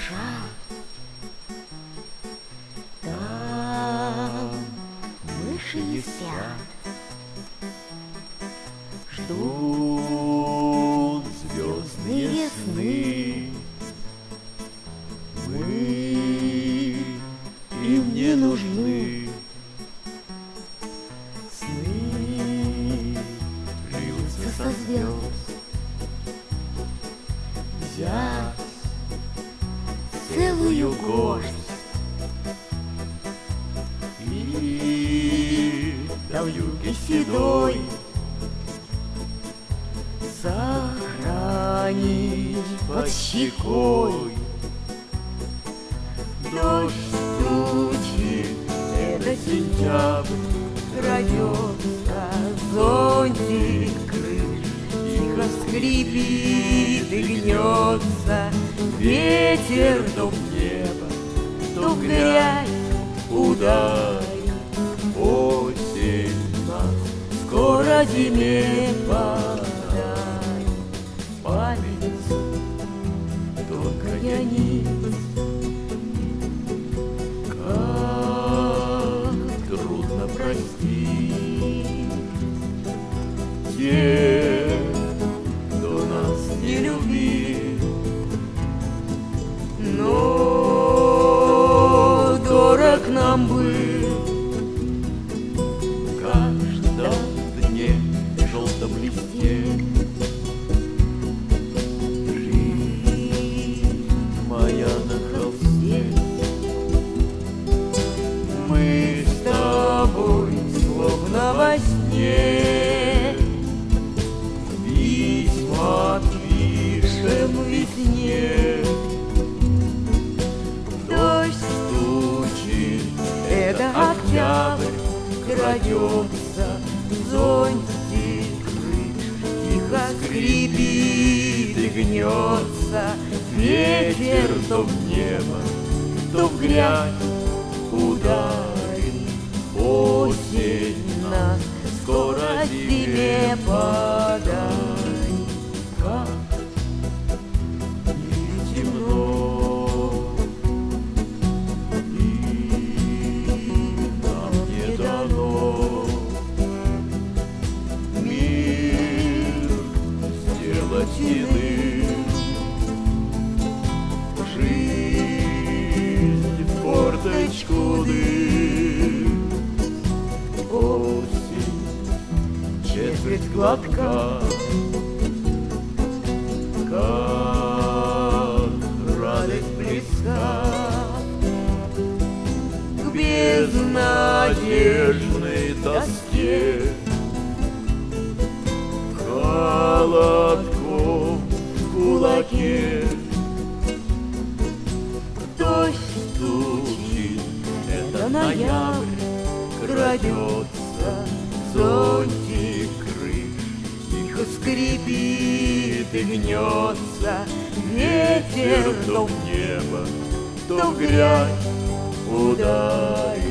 душа. Там мыши не спят, ждут звездные сны. Мы им не нужны. Сны льются со звезд. Взять целую горсть и до вьюги седой сохранить под щекой. Дождь тучи, это сентябрь, крадется зонтик крыш, тихо скрипит и гнется ветер то в небо, то в грязь ударит. Осень нас скоро зиме подарит. Память тонкая нить, трудно простить тех, кто нас не любит, но дорог нам был в каждом дне и желтом листе. Жизнь моя на холсте, мы с тобой словно во сне письма пишем весне. Дождь стучит, это октябрь, крадется зонтик крыш, тихо скрипит и гнется ветер то в небо, то в грязь ударит. Осень нас скоро зиме подарит. Как не темно, и нам не дано мир сделать иным. Жизнь в форточку дым. Осень, четверть глотка, как радость близка к безнадежной тоске, холодком в кулаке. Дождь стучит, это ноябрь, крадется зонтик крыш, тихо скрипит и гнется ветер то в небо, то в грязь ударит.